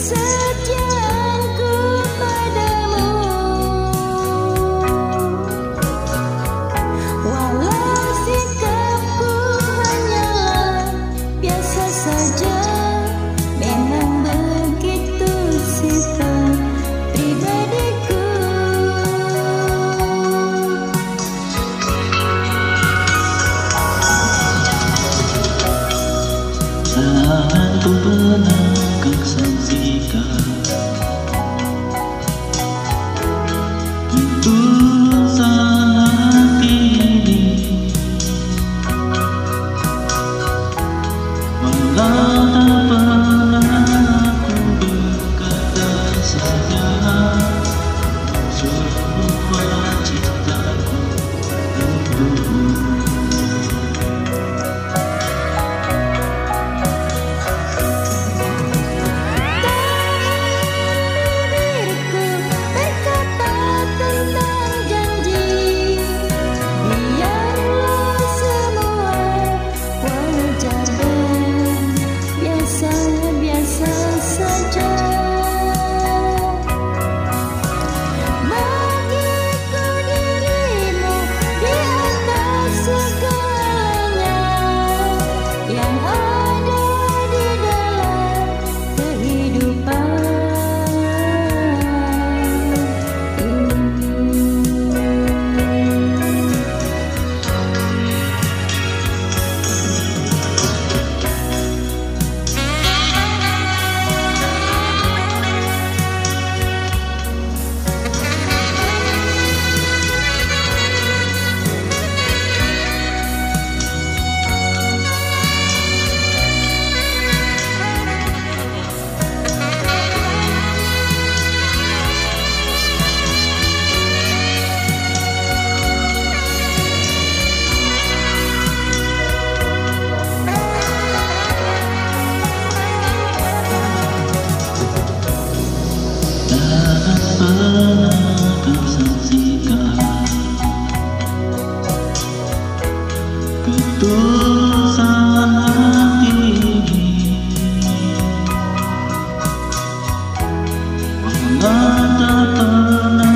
setiaku padamu, walau sikapku hanyalah biasa saja. Memang begitu sifat pribadiku. Tak ku pernah kau saksikan ketulusan hati ini, walau tak pernah ku berkata sayang, semua cintaku untukmu. Biasa saja bagiku dirimu di atas segalanya yang ada di dalam kehidupan Pernah kau saksikan ketulusan hati ini, walau tak pernah